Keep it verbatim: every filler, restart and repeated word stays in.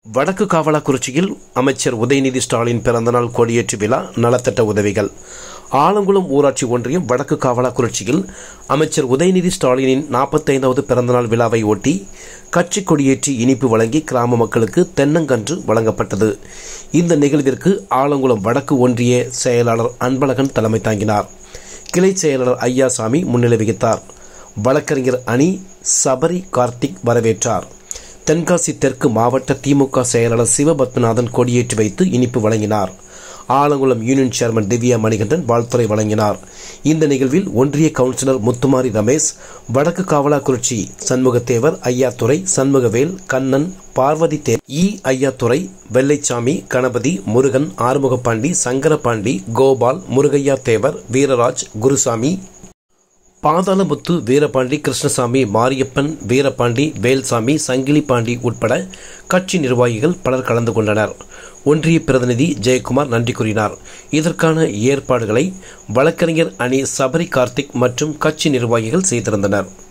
வடக்கு காவலாக்குறிச்சியில் அமைச்சர் உதயநிதி ஸ்டாலின் பிறந்தநாள் கொடியேற்று விழா நலத்திட்ட உதவிகள். ஆலங்குளம் ஊராட்சி ஒன்றியம் வடக்கு காவலாக்குறிச்சியில் அமைச்சர் உதயநிதி ஸ்டாலினின் நாற்பத்தைந்தாவது பிறந்தநாள் விழாவை ஒட்டி கட்சி கொடியேற்றி இனிப்பு வழங்கி கிராம மக்களுக்கு தென்னங்கன்று வழங்கப்பட்டது. இந்த நிகழ்விற்கு ஆலங்குளம் வடக்கு ஒன்றிய செயலாளர் அன்பழகன் தலைமை தாங்கினார். கிளை செயலாளர் ஐயாசாமி முன்னிலை வகித்தார். வழக்கறிஞர் அணி சபரி கார்த்திக் வரவேற்றார். தென்காசி தெற்கு மாவட்ட திமுக செயலாளர் சிவபத்மநாதன் கொடியேற்றி வைத்து இனிப்பு வழங்கினார். ஆலங்குளம் யூனியன் சேர்மன் திவ்யா மணிகண்டன் வாழ்த்துரை வழங்கினார். இந்த நிகழ்வில் ஒன்றிய கவுன்சிலர் முத்துமாரி ரமேஷ், வடக்கு காவலாக்குறிச்சி சண்முகத்தேவர், ஐயாத்துறை, சண்முகவேல், கண்ணன், பார்வதி தே இ ஐயாத்துறை, வெள்ளைச்சாமி, கணபதி, முருகன், ஆறுமுகப்பாண்டி, சங்கரபாண்டி, கோபால், முருகையா தேவர், வீரராஜ், குருசாமி, பாதாளமுத்து, வீரபாண்டி, கிருஷ்ணசாமி, மாரியப்பன், வீரபாண்டி, வேல்சாமி, சங்கிலி பாண்டி உட்பட கட்சி நிர்வாகிகள் பலர் கலந்து கொண்டனர். ஒன்றிய பிரதிநிதி ஜெயக்குமார் நன்றி கூறினார். இதற்கான ஏற்பாடுகளை வழக்கறிஞர் அணி சபரி கார்த்திக் மற்றும் கட்சி நிர்வாகிகள் செய்திருந்தனர்.